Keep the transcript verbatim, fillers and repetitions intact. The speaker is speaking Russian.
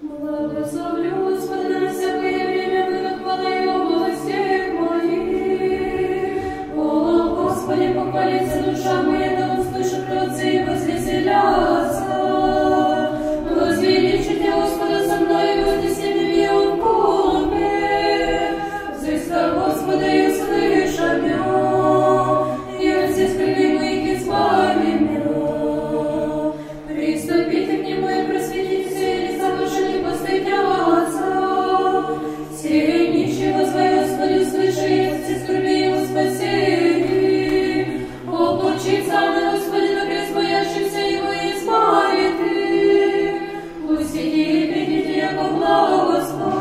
Благословлю Господа на всякое время, как хвала Его властей моих. О, Господи, похвалится душа моя, да услышат родцы и возвеселятся. Возвеличите Господа со мной, и вознесем Его в купе. Взыска Господа и услыша меня, и от всех скорбей моих избави меня. Приступите к Нему и просветите все лица ваши, не постыдятся. Все нищие возвай Господи, услыши, и от всех скорбей Его спасени. Облучится на Господи, на крест боящихся Его избавит. Пусть и видите, яко благословен.